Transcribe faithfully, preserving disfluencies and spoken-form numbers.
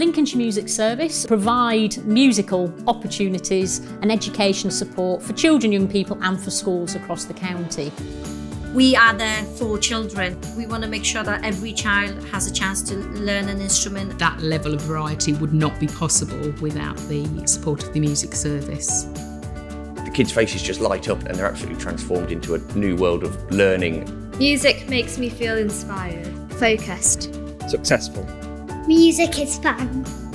Lincolnshire Music Service provide musical opportunities and education support for children, young people and for schools across the county. We are there for children. We want to make sure that every child has a chance to learn an instrument. That level of variety would not be possible without the support of the music service. The kids' faces just light up and they're absolutely transformed into a new world of learning. Music makes me feel inspired, focused, successful. Music is fun.